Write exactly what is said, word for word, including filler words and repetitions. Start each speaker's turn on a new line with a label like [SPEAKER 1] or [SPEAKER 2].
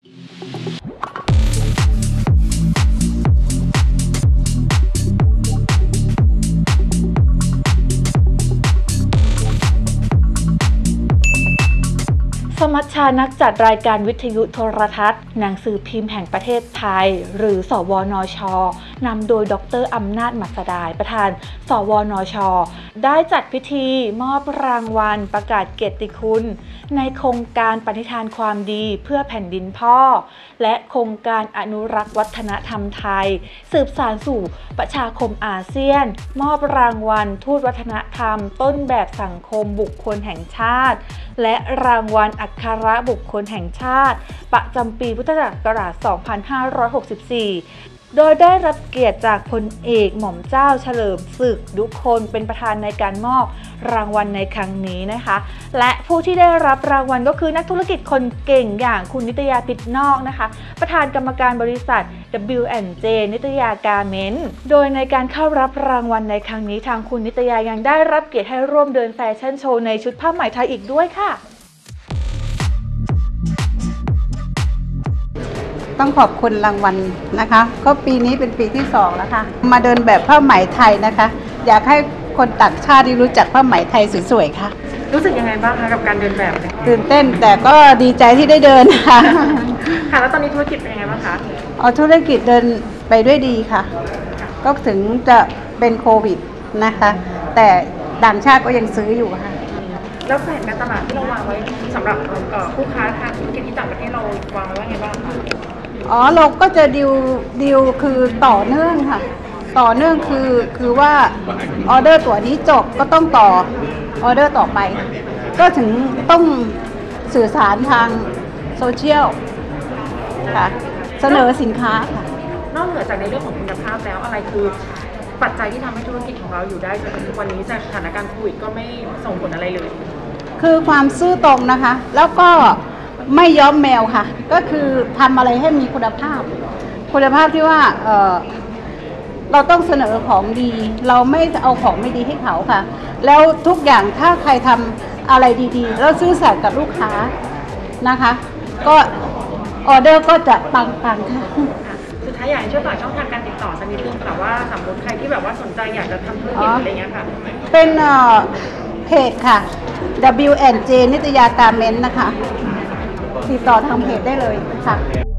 [SPEAKER 1] สมัชชานักจัดรายการวิทยุโทรทัศน์หนังสือพิมพ์แห่งประเทศไทยหรือสวนช.นำโดยดร.อำนาจมัสดาลประธานสวนช.ได้จัดพิธีมอบรางวัลประกาศเกียรติคุณในโครงการปณิธานความดีเพื่อแผ่นดินพ่อและโครงการอนุรักษ์วัฒนธรรมไทยสืบสานสู่ประชาคมอาเซียนมอบรางวัลทูตวัฒนธรรมต้นแบบสังคมบุคคลแห่งชาติและรางวัลอัครบุคคลแห่งชาติประจำปีพุทธศักราช สองพันห้าร้อยหกสิบสี่ โดยได้รับเกียรติจากพลเอกหม่อมเจ้าเฉลิมศึกดุคนเป็นประธานในการมอบรางวัลในครั้งนี้นะคะและผู้ที่ได้รับรางวัลก็คือนักธุรกิจคนเก่งอย่างคุณนิตยาพิษนอกนะคะประธานกรรมการบริษัท ดับเบิลยู แอนด์ เจ นิตยาการ์เมนต์โดยในการเข้ารับรางวัลในครั้งนี้ทางคุณนิตยายังได้รับเกียรติให้ร่วมเดินแฟชั่นโชว์ในชุดผ้าไหมไทยอีกด้วยค่ะ
[SPEAKER 2] ต้องขอบคุณรางวัลนะคะก็ปีนี้เป็นปีที่สองแล้วค่ะมาเดินแบบผ้าไหมไทยนะคะอยากให้คนต่างชาติได้รู้จักผ้าไหมไทยสวยๆค่ะ
[SPEAKER 1] รู้สึกยังไงบ้างคะกับการเดินแบบ
[SPEAKER 2] ตื่นเต้นแต่ก็ดีใจที่ได้เดินค่ะ
[SPEAKER 1] ค่ะแล้วตอนนี้ธุรกิจเป็นยังไงบ้างคะ
[SPEAKER 2] อ๋อธุรกิจเดินไปด้วยดีค่ะก็ถึงจะเป็นโควิดนะคะแต่ต่างชาติก็ยังซื้ออยู่ค่ะ
[SPEAKER 1] แล้วแผนการตลาดที่เราวางไว้สำหรับผู้ค้าทางธุรกิจที่ต่างประเทศเราวางไว้ว่าไงบ้างคะ
[SPEAKER 2] อ๋อเราก็จะดิวดิวคือต่อเนื่องค่ะต่อเนื่องคือคือว่าออเดอร์ตัวนี้จบก็ต้องต่อออเดอร์ต่อไปก็ถึงต้องสื่อสารทางโซเชียลค่ะเสนอสินค้าค่ะ
[SPEAKER 1] นอกเหนือจากในเรื่องของคุณภาพแล้วอะไรคือปัจจัยที่ทำให้ธุรกิจของเราอยู่ได้จนถึงทุกวันนี้จากสถานการณ์โควิดก็ไม่ส่งผลอะไรเลย
[SPEAKER 2] คือความซื่อตรงนะคะแล้วก็ไม่ย้อมแมวค่ะก็คือทำอะไรให้มีคุณภาพคุณภาพที่ว่าเออเราต้องเสนอของดีเราไม่เอาของไม่ดีให้เขาค่ะแล้วทุกอย่างถ้าใครทำอะไรดีๆแล้วซื่อสัตย์กับลูกค้านะคะก็ออเดอร์ก็จะปังๆค่ะ
[SPEAKER 1] สุดท้ายอยากให้ช่วยฝากช่องทางการติดต่อสักนิดนึงค่ะว่าสมมติใครที่แบบว่าสนใจอยากจะทำธุรกิจอะไรเงี้ยค่ะ
[SPEAKER 2] เป็นเพจค่ะ ดับเบิลยู แอนด์ เจ นิตยาการ์เมนต์นะคะติดต่อทางเพจได้เลยค่ะ